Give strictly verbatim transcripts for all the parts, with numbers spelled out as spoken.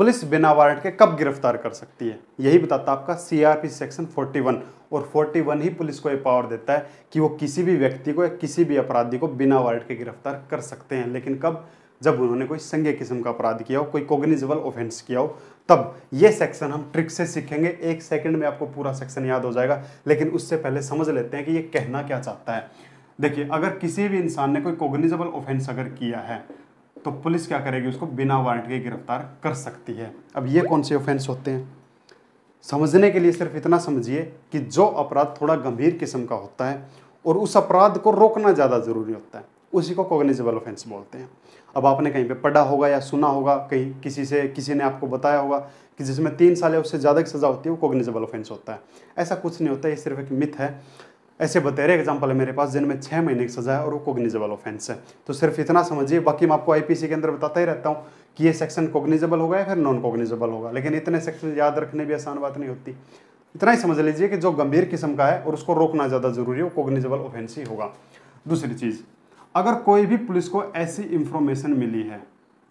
Police बिना warrant के कब गिरफ्तार कर सकती है, यही बताता आपका सीआरपीसी सेक्शन इकतालीस। और इकतालीस ही पुलिस को ये पावर देता है कि वो किसी भी व्यक्ति को या किसी भी अपराधी को बिना वारंट के गिरफ्तार कर सकते हैं। लेकिन कब? जब उन्होंने कोई संज्ञेय किस्म का अपराध किया हो, कोई कॉग्निजेबल ऑफेंस किया हो, तब ये सेक्शन हम ट्रिक से सीखेंगे। एक सेकंड में आपको पूरा सेक्शन याद हो जाएगा, लेकिन उससे पहले समझ लेते हैं कि ये कहना क्या चाहता है। देखिए, अगर किसी भी इंसान ने कोई कॉग्निजेबल ऑफेंस अगर किया है तो पुलिस क्या करेगी? उसको बिना वारंट के गिरफ्तार कर सकती है। अब ये कौन से ऑफेंस होते हैं समझने के लिए सिर्फ इतना समझिए कि जो अपराध थोड़ा गंभीर किस्म का होता है और उस अपराध को रोकना ज़्यादा जरूरी होता है, उसी को कॉग्निजेबल ऑफेंस बोलते हैं। अब आपने कहीं पे पढ़ा होगा या सुना होगा, कहीं किसी से किसी ने आपको बताया होगा कि जिसमें तीन साल या उससे ज़्यादा की सज़ा होती है वो कॉग्निजेबल ऑफेंस होता है। ऐसा कुछ नहीं होता, ये सिर्फ एक मिथ है। ऐसे बतेरे एग्जाम्पल है मेरे पास जिनमें छः महीने की सज़ा है और वो कॉग्निजेबल ऑफेंस है। तो सिर्फ इतना समझिए, बाकी मैं आपको आईपीसी के अंदर बताता ही रहता हूँ कि ये सेक्शन कॉग्निजेबल होगा या फिर नॉन कॉग्निजेबल होगा, लेकिन इतने सेक्शन याद रखने भी आसान बात नहीं होती। इतना ही समझ लीजिए कि जो गंभीर किस्म का है और उसको रोकना ज़्यादा जरूरी है वो कॉग्निजेबल ऑफेंस ही होगा। दूसरी चीज़, अगर कोई भी पुलिस को ऐसी इंफॉर्मेशन मिली है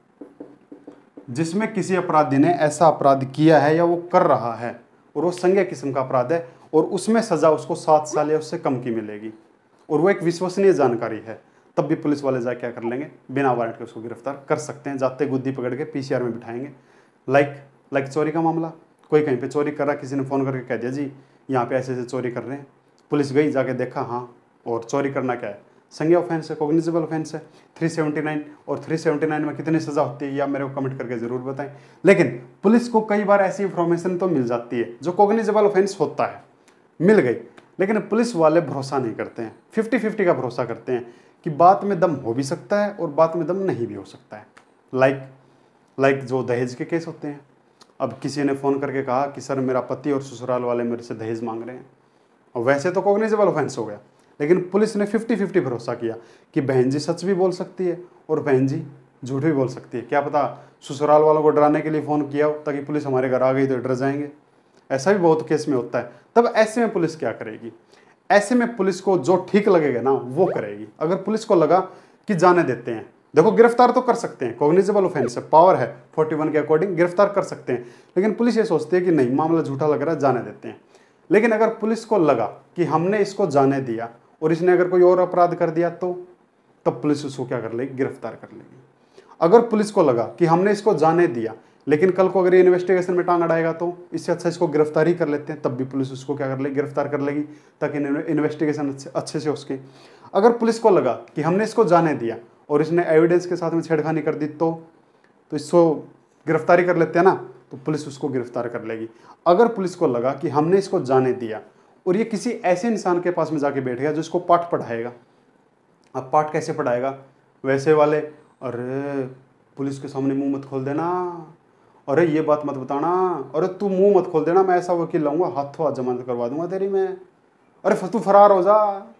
जिसमें किसी अपराधी ने ऐसा अपराध किया है या वो कर रहा है और वो संज्ञेय किस्म का अपराध है और उसमें सज़ा उसको सात साल या उससे कम की मिलेगी और वो एक विश्वसनीय जानकारी है, तब भी पुलिस वाले जा क्या कर लेंगे? बिना वारंट के उसको गिरफ्तार कर सकते हैं। जाते गुद्दी पकड़ के पीसीआर में बिठाएंगे। लाइक लाइक चोरी का मामला, कोई कहीं पे चोरी कर रहा, किसी ने फ़ोन करके कह दिया जी यहाँ पे ऐसे ऐसे चोरी कर रहे हैं, पुलिस गई, जाके देखा, हाँ, और चोरी करना क्या है? संज्ञेय ऑफेंस है, कॉग्निजेबल ऑफेंस है। तीन सौ उन्यासी और तीन सौ उन्यासी में कितनी सज़ा होती है या मेरे को कमेंट करके ज़रूर बताएं। लेकिन पुलिस को कई बार ऐसी इंफॉर्मेशन तो मिल जाती है जो कॉग्निजेबल ऑफेंस होता है, मिल गई, लेकिन पुलिस वाले भरोसा नहीं करते हैं, फिफ्टी फिफ्टी का भरोसा करते हैं कि बात में दम हो भी सकता है और बात में दम नहीं भी हो सकता है। लाइक लाइक जो दहेज के केस होते हैं। अब किसी ने फ़ोन करके कहा कि सर मेरा पति और ससुराल वाले मेरे से दहेज मांग रहे हैं, और वैसे तो कॉग्निजेबल ऑफेंस हो गया, लेकिन पुलिस ने फिफ्टी फिफ्टी भरोसा किया कि बहन जी सच भी बोल सकती है और बहन जी झूठ भी बोल सकती है। क्या पता ससुराल वालों को डराने के लिए फ़ोन किया हो ताकि पुलिस हमारे घर आ गई तो डर जाएंगे। ऐसा भी बहुत केस में होता है। तब ऐसे में पुलिस क्या करेगी? ऐसे में पुलिस को जो ठीक लगेगा ना वो करेगी। अगर पुलिस को लगा कि जाने देते हैं, देखो गिरफ्तार तो कर सकते हैं, कॉग्निजेबल ऑफेंस है, पावर है इकतालीस के अकॉर्डिंग गिरफ्तार कर सकते हैं, लेकिन पुलिस ये सोचती है कि नहीं मामला झूठा लग रहा है, जाने देते हैं। लेकिन अगर पुलिस को लगा कि हमने इसको जाने दिया और इसने अगर कोई और अपराध कर दिया तो तब पुलिस उसको क्या कर लेगी? गिरफ्तार कर लेगी। अगर पुलिस को लगा कि हमने इसको जाने दिया लेकिन कल को अगर ये इन्वेस्टिगेशन में टांग अड़ाएगा तो इससे अच्छा इसको गिरफ्तार ही कर लेते हैं, तब भी पुलिस उसको क्या कर लेगी? गिरफ्तार कर लेगी, ताकि इन्वेस्टिगेशन अच्छे अच्छे से उसकी। अगर पुलिस को लगा कि हमने इसको जाने दिया और इसने एविडेंस के साथ में छेड़खानी कर दी तो तो इसको गिरफ्तारी कर लेते हैं ना, तो पुलिस उसको गिरफ्तार कर लेगी। अगर पुलिस को लगा कि हमने इसको जाने दिया और ये किसी ऐसे इंसान के पास में जाके बैठ गया जो इसको पाठ पढ़ाएगा, अब पाठ कैसे पढ़ाएगा? वैसे वाले, अरे पुलिस के सामने मुंह मत खोल देना, अरे ये बात मत बताना, अरे तू मुंह मत खोल देना, मैं ऐसा वकील लाऊंगा हाथों हाथ जमानत करवा दूंगा तेरी मैं, अरे तू फरार हो जा।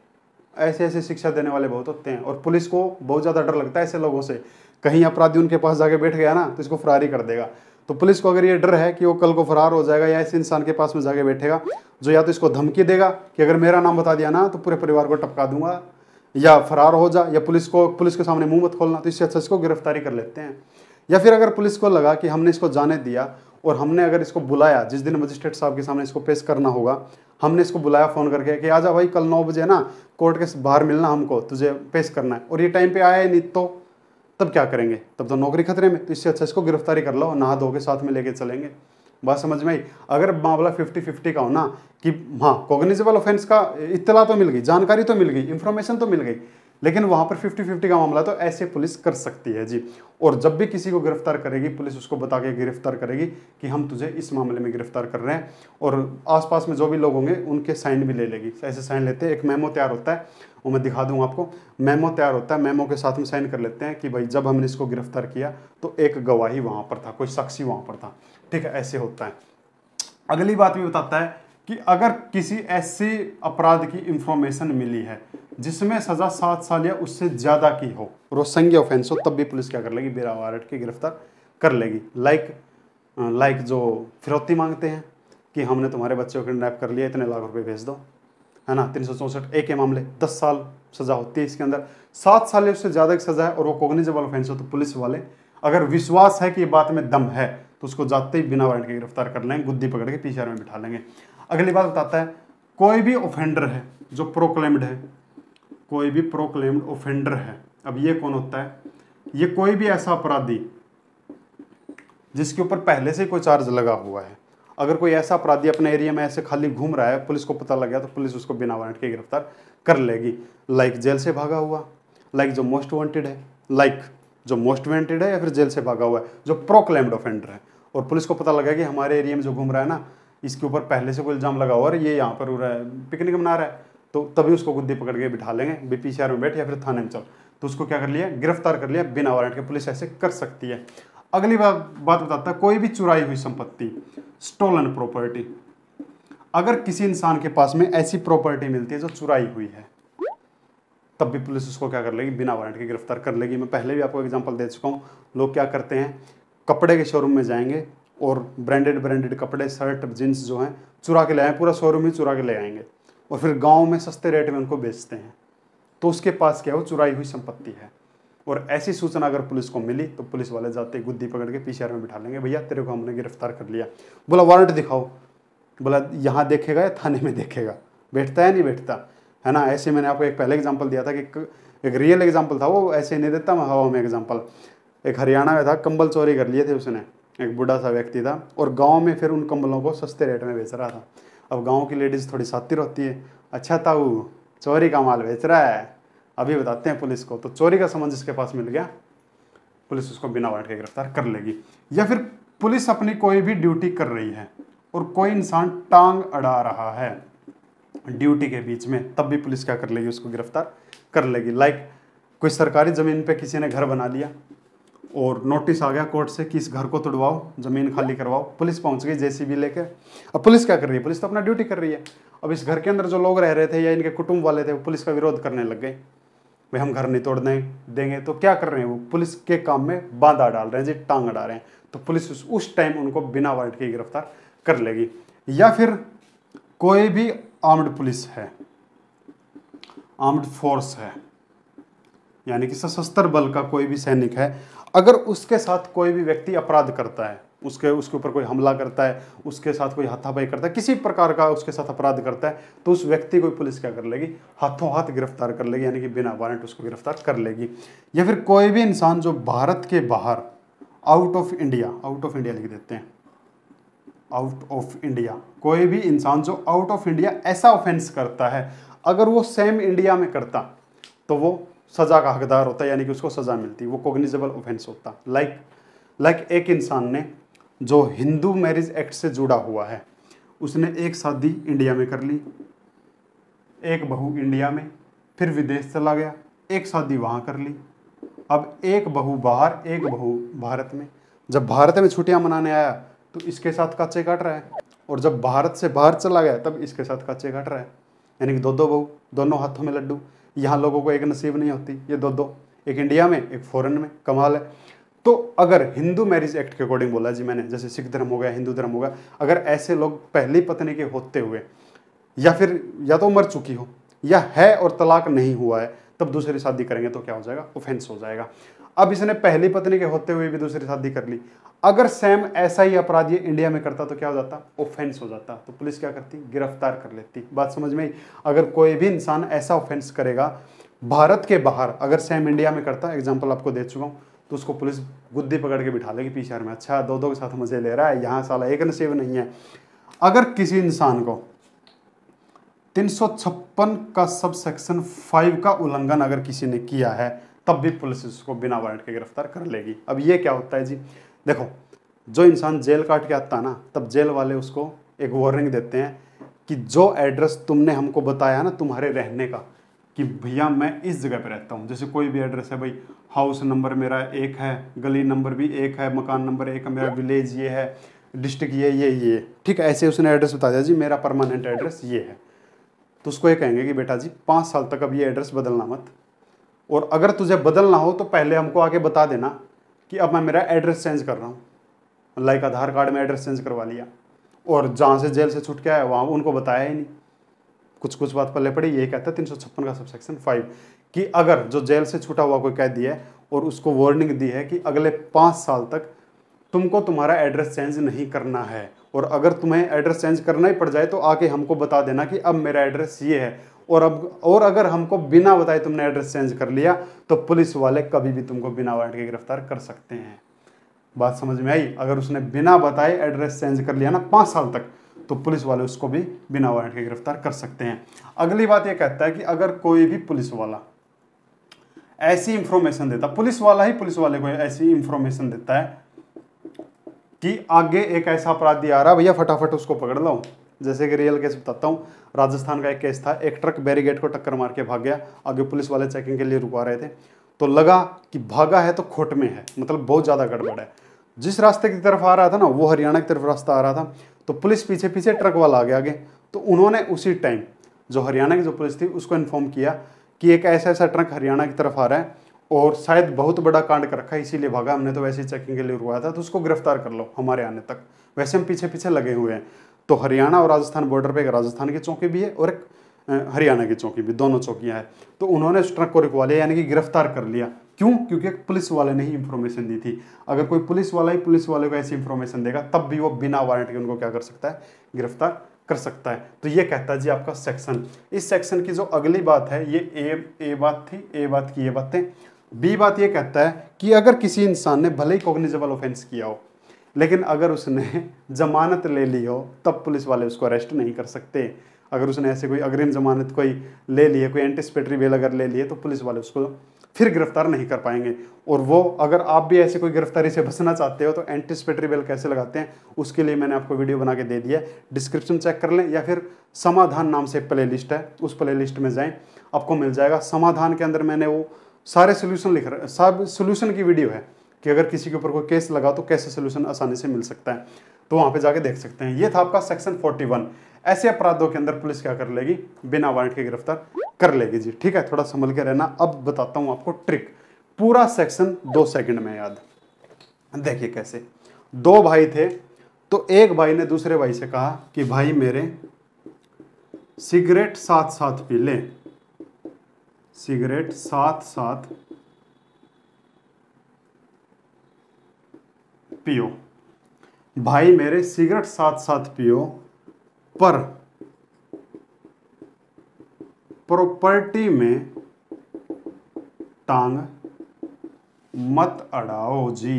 ऐसे ऐसे शिक्षा देने वाले बहुत होते हैं और पुलिस को बहुत ज़्यादा डर लगता है ऐसे लोगों से। कहीं अपराधी उनके पास जाके बैठ गया ना तो इसको फरार ही कर देगा। तो पुलिस को अगर ये डर है कि वो कल को फरार हो जाएगा या ऐसे इंसान के पास में जाके बैठेगा जो या तो इसको धमकी देगा कि अगर मेरा नाम बता दिया ना तो पूरे परिवार को टपका दूंगा, या फरार हो जा, या पुलिस को पुलिस के सामने मुंह मत खोलना, तो इससे अच्छा इसको गिरफ्तारी कर लेते हैं। या फिर अगर पुलिस को लगा कि हमने इसको जाने दिया और हमने अगर इसको बुलाया, जिस दिन मजिस्ट्रेट साहब के सामने इसको पेश करना होगा, हमने इसको बुलाया फ़ोन करके कि आजा भाई कल नौ बजे ना कोर्ट के बाहर मिलना, हमको तुझे पेश करना है, और ये टाइम पे आया ही नहीं, तो तब क्या करेंगे? तब तो नौकरी खतरे में। तो इससे अच्छा इसको गिरफ्तारी कर लो, नहा धो के साथ में लेके चलेंगे। बात समझ में आई? अगर मामला फिफ्टी फिफ्टी का हो ना कि हाँ कॉग्निजेबल ऑफेंस का इत्तला तो मिल गई, जानकारी तो मिल गई, इंफॉर्मेशन तो मिल गई, लेकिन वहाँ पर फिफ्टी फिफ्टी का मामला तो ऐसे पुलिस कर सकती है जी। और जब भी किसी को गिरफ्तार करेगी पुलिस उसको बता के गिरफ्तार करेगी कि हम तुझे इस मामले में गिरफ्तार कर रहे हैं, और आसपास में जो भी लोग होंगे उनके साइन भी ले लेगी। ऐसे साइन लेते हैं, एक मेमो तैयार होता है, वो मैं दिखा दूँ आपको। मेमो तैयार होता है, मेमो के साथ में साइन कर लेते हैं कि भाई जब हमने इसको गिरफ्तार किया तो एक गवाही वहाँ पर था, कोई साक्षी वहाँ पर था, ठीक है, ऐसे होता है। अगली बात भी बताता है कि अगर किसी ऐसे अपराध की इंफॉर्मेशन मिली है जिसमें सजा सात साल या उससे ज्यादा की हो और वो संज्ञेय ऑफेंस हो, तब भी पुलिस क्या कर लेगी? बिना वारंट के गिरफ्तार कर लेगी। लाइक लाइक जो फिरौती मांगते हैं कि हमने तुम्हारे बच्चे को किडनैप कर लिया, इतने लाख रुपए भेज दो, है ना, तीन सौ चौंसठ ए के मामले दस साल सजा होती है, इसके अंदर सात साल या उससे ज्यादा की सजा है और वो कॉग्निजेबल ऑफेंस हो, तो पुलिस वाले अगर विश्वास है कि ये बात में दम है तो उसको जाते ही बिना वारंट के गिरफ्तार कर लेंगे, गुद्दी पकड़ के पीसीआर में बिठा लेंगे। अगली बात बताता है, कोई भी ऑफेंडर है जो प्रोक्लेम्ड है, कोई भी प्रोक्लेम्ड ऑफेंडर है। अब ये कौन होता है? ये कोई भी ऐसा अपराधी जिसके ऊपर पहले से कोई चार्ज लगा हुआ है। अगर कोई ऐसा अपराधी अपने एरिया में ऐसे खाली घूम रहा है, पुलिस को पता लग गया, तो पुलिस उसको बिना वारंट के गिरफ्तार कर लेगी। लाइक जेल से भागा हुआ, लाइक जो मोस्ट वांटेड है, लाइक जो मोस्ट वांटेड है या फिर जेल से भागा हुआ है, जो प्रोक्लेम्ड ऑफेंडर है, और पुलिस को पता लगा कि हमारे एरिया में जो घूम रहा है ना, इसके ऊपर पहले से कोई इल्जाम लगा हुआ है, ये यहाँ पर हो रहा है, पिकनिक मना रहा है, तो तभी उसको गुद्दी पकड़ के बिठा लेंगे, पीसीआर में बैठ या फिर थाने में चल, तो उसको क्या कर लिया? गिरफ्तार कर लिया बिना वारंट के। पुलिस ऐसे कर सकती है। अगली बात बात बताता है, कोई भी चुराई हुई संपत्ति, स्टोलन प्रॉपर्टी। अगर किसी इंसान के पास में ऐसी प्रॉपर्टी मिलती है जो चुराई हुई है, तब भी पुलिस उसको क्या कर लेगी? बिना वारंट के गिरफ्तार कर लेगी। मैं पहले भी आपको एग्जांपल दे चुका हूँ। लोग क्या करते हैं, कपड़े के शोरूम में जाएंगे और ब्रांडेड ब्रांडेड कपड़े, शर्ट, जींस जो हैं चुरा के ले आए, पूरा शोरूम ही चुरा के ले आएंगे और फिर गाँव में सस्ते रेट में उनको बेचते हैं। तो उसके पास क्या हो? चुराई हुई संपत्ति है। और ऐसी सूचना अगर पुलिस को मिली तो पुलिस वाले जाते ही गुद्दी पकड़ के पीसीआर में बिठा लेंगे, भैया तेरे को हमने गिरफ्तार कर लिया। बोला वारंट दिखाओ, बोला यहाँ देखेगा या थाने में देखेगा, बैठता है नहीं बैठता है ना। ऐसे मैंने आपको एक पहले एग्जांपल दिया था कि एक रियल एग्जांपल था, वो ऐसे नहीं देता मैं हवा में एग्जांपल। एक हरियाणा में था, कंबल चोरी कर लिए थे उसने, एक बूढ़ा सा व्यक्ति था, और गाँव में फिर उन कंबलों को सस्ते रेट में बेच रहा था। अब गाँव की लेडीज़ थोड़ी सातिर होती है, अच्छा ताऊ चोरी का माल बेच रहा है, अभी बताते हैं पुलिस को। तो चोरी का सामान जिसके पास मिल गया, पुलिस उसको बिना वारंट के गिरफ्तार कर लेगी। या फिर पुलिस अपनी कोई भी ड्यूटी कर रही है और कोई इंसान टांग अड़ा रहा है ड्यूटी के बीच में, तब भी पुलिस क्या कर लेगी? उसको गिरफ्तार कर लेगी। लाइक कोई सरकारी ज़मीन पे किसी ने घर बना लिया और नोटिस आ गया कोर्ट से कि इस घर को तोड़वाओ, ज़मीन खाली करवाओ। पुलिस पहुंच गई जेसीबी लेकर। अब पुलिस क्या कर रही है? पुलिस तो अपना ड्यूटी कर रही है। अब इस घर के अंदर जो लोग रह रहे थे या इनके कुटुंब वाले थे, वो पुलिस का विरोध करने लग गए, भाई हम घर नहीं तोड़ने देंगे। तो क्या कर रहे हैं? वो पुलिस के काम में बाधा डाल रहे हैं जी, टांग अड़ा रहे हैं। तो पुलिस उस, उस टाइम उनको बिना वारंट के गिरफ्तार कर लेगी। या फिर कोई भी आर्म्ड पुलिस है, आर्म्ड फोर्स है, यानी कि सशस्त्र बल का कोई भी सैनिक है, अगर उसके साथ कोई भी व्यक्ति अपराध करता है, उसके उसके ऊपर कोई हमला करता है, उसके साथ कोई हाथापाई करता है, किसी प्रकार का उसके साथ अपराध करता है, तो उस व्यक्ति को पुलिस क्या कर लेगी? हाथों हाथ गिरफ्तार कर लेगी, यानी कि बिना वारंट उसको गिरफ्तार कर लेगी। या फिर कोई भी इंसान जो भारत के बाहर, out of India, out of India लिख देते हैं, आउट ऑफ इंडिया, कोई भी इंसान जो आउट ऑफ इंडिया ऐसा ऑफेंस करता है, अगर वो सेम इंडिया में करता तो वो सजा का हकदार होता है, यानी कि उसको सजा मिलती, वो कॉग्निजेबल ऑफेंस होता। लाइक लाइक एक इंसान ने जो हिंदू मैरिज एक्ट से जुड़ा हुआ है, उसने एक शादी इंडिया में कर ली, एक बहू इंडिया में, फिर विदेश चला गया, एक शादी वहाँ कर ली, अब एक बहू बाहर, एक बहू भारत में। जब भारत में छुट्टियां मनाने आया तो इसके साथ कच्चे काट रहा है, और जब भारत से बाहर चला गया तब इसके साथ कच्चे काट रहा है, यानी कि दो दो बहू, दोनों हाथों में लड्डू। यहाँ लोगों को एक नसीब नहीं होती, ये दो दो, एक इंडिया में एक फॉरेन में, कमाल है। तो अगर हिंदू मैरिज एक्ट के अकॉर्डिंग बोला जी मैंने, जैसे सिख धर्म हो गया, हिंदू धर्म हो गया, अगर ऐसे लोग पहली पत्नी के होते हुए, या फिर या तो मर चुकी हो या है और तलाक नहीं हुआ है, तब दूसरी शादी करेंगे तो क्या हो जाएगा? ऑफेंस हो जाएगा। अब इसने पहली पत्नी के होते हुए भी दूसरी शादी कर ली, अगर सेम ऐसा ही अपराध ये इंडिया में करता तो क्या हो जाता? ऑफेंस हो जाता। तो पुलिस क्या करती? गिरफ्तार कर लेती। बात समझ में आई? अगर कोई भी इंसान ऐसा ऑफेंस करेगा भारत के बाहर, अगर सेम इंडिया में करता, एग्जाम्पल आपको दे चुका हूँ, तो उसको पुलिस गुद्दी पकड़ के बिठा लेगी पीसीआर में। अच्छा, दो दो के साथ मजे ले रहा है, यहाँ साला एक नसीब नहीं है। अगर किसी इंसान को तीन सौ छप्पन का सब सेक्शन फाइव का उल्लंघन अगर किसी ने किया है, तब भी पुलिस उसको बिना वारंट के गिरफ्तार कर लेगी। अब ये क्या होता है जी? देखो, जो इंसान जेल काट के आता है ना, तब जेल वाले उसको एक वार्निंग देते हैं कि जो एड्रेस तुमने हमको बताया ना तुम्हारे रहने का, कि भैया मैं इस जगह पे रहता हूँ, जैसे कोई भी एड्रेस है, भाई हाउस नंबर मेरा एक है, गली नंबर भी एक है, मकान नंबर एक है, मेरा विलेज ये है, डिस्ट्रिक्ट ये ये ये, ठीक है, ऐसे उसने एड्रेस बता दिया जी मेरा परमानेंट एड्रेस ये है, तो उसको ये कहेंगे कि बेटा जी पाँच साल तक अब ये एड्रेस बदलना मत, और अगर तुझे बदलना हो तो पहले हमको आके बता देना कि अब मैं मेरा एड्रेस चेंज कर रहा हूँ। लाइक आधार कार्ड में एड्रेस चेंज करवा लिया, और जहाँ से जेल से छूट के आया वहाँ उनको बताया ही नहीं, कुछ कुछ बात पल्ले पड़ी। ये कहता है तीन सौ छप्पन का सब सेक्शन फाइव कि अगर जो जेल से छूटा हुआ कोई कैदी है और उसको वार्निंग दी है कि अगले पाँच साल तक तुमको तुम्हारा एड्रेस चेंज नहीं करना है, और अगर तुम्हें एड्रेस चेंज करना ही पड़ जाए तो आके हमको बता देना कि अब मेरा एड्रेस ये है, और अब और अगर हमको बिना बताए तुमने एड्रेस चेंज कर लिया तो पुलिस वाले कभी भी तुमको बिना वारंट के गिरफ्तार कर सकते हैं। बात समझ में आई? अगर उसने बिना बताए एड्रेस चेंज कर लिया ना पाँच साल तक, तो पुलिस वाले उसको भी बिना वारंट के गिरफ्तार कर सकते हैं। अगली बात ये कहता है कि अगर कोई भी पुलिस वाला ऐसी इंफॉर्मेशन देता, पुलिस वाला ही पुलिस वाले को ऐसी इंफॉर्मेशन देता है कि आगे एक ऐसा अपराधी आ रहा, भैया फटाफट उसको पकड़ लो। जैसे कि रियल केस बताता हूँ, राजस्थान का एक केस था, एक ट्रक बैरिकेड को टक्कर मार के भाग गया, आगे पुलिस वाले चेकिंग के लिए रुकवा रहे थे, तो लगा कि भागा है तो खोट में है, मतलब बहुत ज़्यादा गड़बड़ है। जिस रास्ते की तरफ आ रहा था ना, वो हरियाणा की तरफ रास्ता आ रहा था, तो पुलिस पीछे पीछे ट्रक वाला आ गया आगे, तो उन्होंने उसी टाइम जो हरियाणा की जो पुलिस थी उसको इन्फॉर्म किया कि एक ऐसा ऐसा ट्रक हरियाणा की तरफ आ रहा है और शायद बहुत बड़ा कांड कर रखा है, इसीलिए भागा, हमने तो वैसे ही चेकिंग के लिए रुकवाया था, तो उसको गिरफ्तार कर लो हमारे आने तक। वैसे हम पीछे पीछे लगे हुए हैं। तो हरियाणा और राजस्थान बॉर्डर पे एक राजस्थान की चौकी भी है और एक हरियाणा की चौकी भी, दोनों चौकियां हैं। तो उन्होंने उस ट्रक को रुकवा लिया, यानी कि गिरफ्तार कर लिया। क्यों? क्योंकि एक पुलिस वाले ने ही इंफॉर्मेशन दी थी। अगर कोई पुलिस वाला ही पुलिस वाले को ऐसी इंफॉर्मेशन देगा तब भी वो बिना वारंट के उनको क्या कर सकता है? गिरफ्तार कर सकता है। तो ये कहता है जी आपका सेक्शन। इस सेक्शन की जो अगली बात है, ये ए ए बात थी, ए बात की ये बातें। बी बात ये कहता है कि अगर किसी इंसान ने भले ही कॉग्निजेबल ऑफेंस किया हो, लेकिन अगर उसने जमानत ले ली हो, तब पुलिस वाले उसको अरेस्ट नहीं कर सकते। अगर उसने ऐसे कोई अग्रिम जमानत कोई ले ली है, कोई एंटिसिपेटरी बेल अगर ले ली है, तो पुलिस वाले उसको फिर गिरफ्तार नहीं कर पाएंगे। और वो अगर आप भी ऐसे कोई गिरफ्तारी से बचना चाहते हो तो एंटिसिपेटरी बेल कैसे लगाते हैं, उसके लिए मैंने आपको वीडियो बना के दे दिया है, डिस्क्रिप्शन चेक कर लें, या फिर समाधान नाम से प्ले लिस्ट है, उस प्ले लिस्ट में जाएँ, आपको मिल जाएगा। समाधान के अंदर मैंने वो सारे सोल्यूशन लिख रहे, सब सोल्यूशन की वीडियो है कि अगर किसी के ऊपर कोई केस लगा तो कैसे सोल्यूशन आसानी से मिल सकता है, तो वहाँ पे जाके देख सकते हैं। ये था आपका सेक्शन इकतालीस। ऐसे अपराधों के अंदर पुलिस क्या कर लेगी? बिना वारंट के गिरफ्तार कर लेगी जी। ठीक है, थोड़ा संभल के रहना। अब बताता हूँ आपको ट्रिक, पूरा सेक्शन दो सेकंड में याद। देखिए कैसे। दो भाई थे, तो एक भाई ने दूसरे भाई से कहा कि भाई मेरे सिगरेट साथ साथ पी ले, सिगरेट साथ साथ पियो, भाई मेरे सिगरेट साथ साथ पियो, पर प्रॉपर्टी में टांग मत अड़ाओ जी।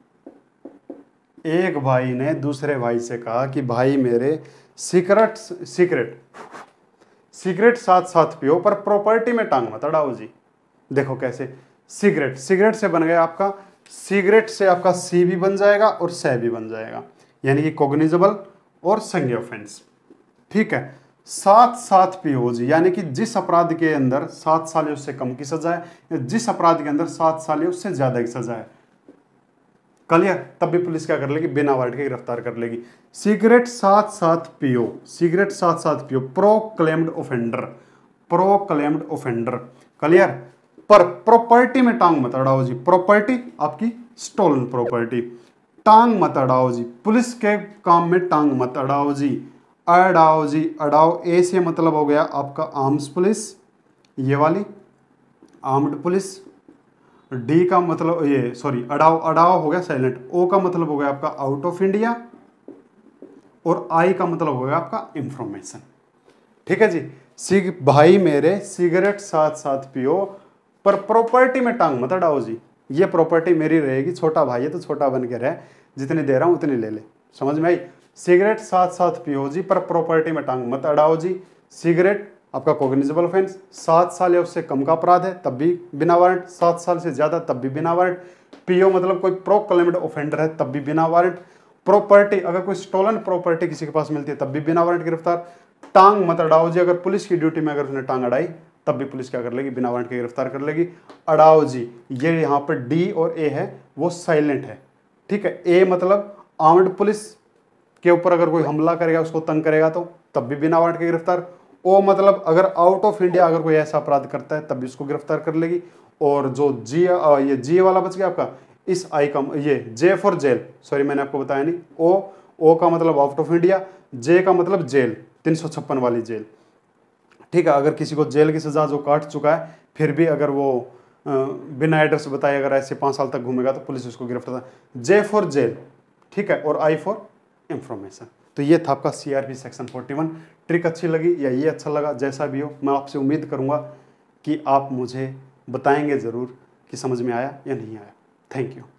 एक भाई ने दूसरे भाई से कहा कि भाई मेरे सिगरेट सिगरेट सिगरेट साथ साथ पियो, पर प्रॉपर्टी में टांग मत अड़ाओ जी। देखो कैसे, सिगरेट सिगरेट से बन गया आपका, सिगरेट से आपका सी भी बन जाएगा और सह भी बन जाएगा, यानी कि कॉग्निजेबल और संज्ञेय ऑफेंस। ठीक है, साथ साथ पियो जी, यानी कि जिस अपराध के अंदर सात साल या उससे कम की सजा है, या जिस अपराध के अंदर सात साल या उससे ज्यादा की सजा है, क्लियर, तब भी पुलिस क्या कर लेगी? बिना वारंट के गिरफ्तार कर लेगी। सिगरेट साथ साथ पियो, सिगरेट साथ साथ पियो, proclaimed offender, proclaimed offender, clear. पर प्रॉपर्टी में टांग मत अड़ाओ जी, प्रॉपर्टी आपकी स्टोलन प्रॉपर्टी, टांग मत अड़ाओ जी, पुलिस के काम में टांग मत अड़ाओ जी, अड़ाओ जी, अड़ाओ ए से मतलब हो गया आपका आर्म्स पुलिस, ये वाली आर्म्ड पुलिस। डी का मतलब ये सॉरी अड़ाओ, अड़ाओ हो गया साइलेंट। ओ का मतलब हो गया आपका आउट ऑफ इंडिया, और आई का मतलब हो गया आपका इंफॉर्मेशन। ठीक है जी। सिग भाई मेरे सिगरेट साथ साथ पियो, पर प्रॉपर्टी में टांग मत अड़ाओ जी। ये प्रॉपर्टी मेरी रहेगी, छोटा भाई है तो छोटा बन के रहे, जितनी दे रहा हूं उतनी ले ले। समझ में आई? सिगरेट साथ साथ पियो जी, पर प्रॉपर्टी में टांग मत अड़ाओ जी। सिगरेट आपका कॉग्निजेबल ऑफेंस, सात साल या उससे कम का अपराध है तब भी बिना वारंट, सात साल से ज्यादा तब भी बिना वारंट। पीओ मतलब कोई प्रोक्लेम्ड ऑफेंडर है तब भी बिना वारंट। प्रॉपर्टी, अगर कोई स्टोलन प्रॉपर्टी किसी के पास मिलती है तब भी बिना वारंट गिरफ्तार। टांग मत अड़ाओ जी, अगर पुलिस की ड्यूटी में अगर उसने टांग अड़ाई तब भी पुलिस क्या कर लेगी? बिना वारंट के गिरफ्तार कर लेगी। अड़ाओ जी, ये यहाँ पर डी और ए है वो साइलेंट है। ठीक है, ए मतलब आर्म्ड पुलिस के ऊपर अगर कोई हमला करेगा, उसको तंग करेगा तो तब भी बिना वारंट के गिरफ्तार। ओ मतलब अगर आउट ऑफ इंडिया अगर कोई ऐसा अपराध करता है तब भी उसको गिरफ्तार कर लेगी। और जो जी ये जी वाला बच गया आपका, इस आई का ये जे फॉर जेल, सॉरी मैंने आपको बताया नहीं। ओ ओ का मतलब आउट ऑफ इंडिया, जे का मतलब जेल, तीन सौ छप्पन वाली जेल। ठीक है, अगर किसी को जेल की सजा जो काट चुका है फिर भी अगर वो बिना एड्रेस बताए अगर ऐसे पाँच साल तक घूमेगा तो पुलिस उसको गिरफ्तार। जे फॉर जेल, ठीक है, और आई फॉर इंफॉर्मेशन। तो ये था आपका सीआरपी सेक्शन इकतालीस। ट्रिक अच्छी लगी या ये अच्छा लगा, जैसा भी हो, मैं आपसे उम्मीद करूँगा कि आप मुझे बताएंगे ज़रूर कि समझ में आया या नहीं आया। Thank you.